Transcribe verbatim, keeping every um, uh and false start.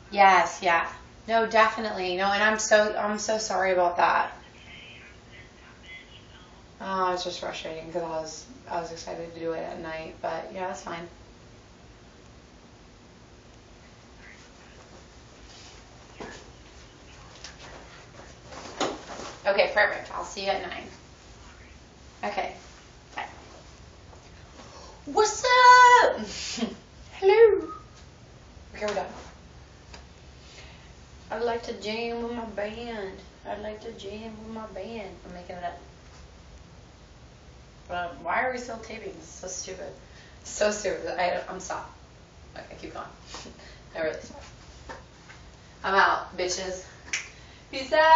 Yes, yeah. No, definitely. No, and I'm so I'm so sorry about that. Oh, it's just frustrating because I was I was excited to do it at night, but yeah, that's fine. Okay, perfect. I'll see you at nine. Okay. Bye. What's up? Hello. Okay, we're done. I'd like to jam with my band. I'd like to jam with my band. I'm making it up. But why are we still taping? This is so stupid. So stupid. I, I'm stop. Okay, keep going. I really stop. I'm out, bitches. Peace out.